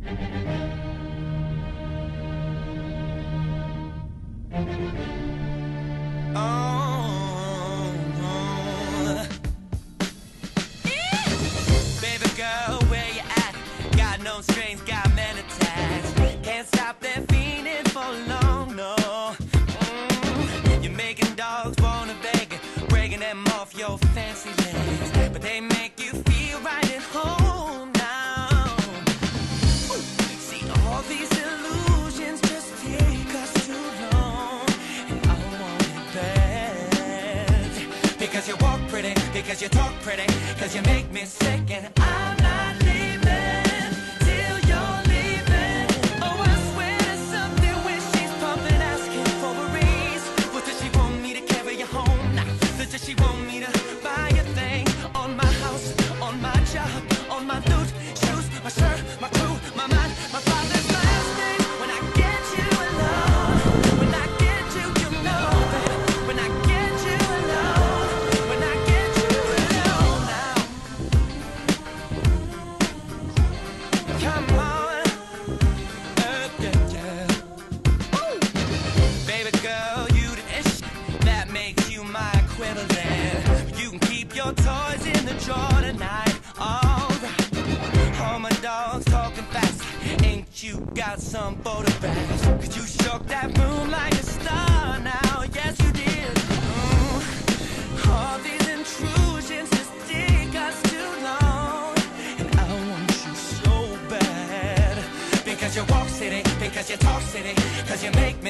Baby girl, where you at? Got no strings, got men attached. Can't stop that feeling for long, no. You're making dogs wanna beg, breaking them off your fancy legs, but they make you feel right at home now. See, all these illusions just take us too long, and I want it bad. Because you walk pretty, because you talk pretty, because you make me sick, and I'm not leaving till you're leaving. Oh, I swear there's something when she's pumping, asking for a raise. What does she want me to carry you home? Nah, does she want me to buy a thing? On my house, on my job, on my loot, shoes, my shirt, my crew, my mind, my father's last name. When I get you alone, when I get you, you know, baby. When I get you alone, when I get you alone now. Come on, yeah. Woo. Baby girl, you the ish that makes you my equivalent. You can keep your toys in the drawer tonight, alright. All my dogs talking fast, ain't you got some photographs? Cause you shook that room like a star now, yes you did. All these intrusions just take us too long, and I want you so bad. Because you walk city, because you talk city, because you make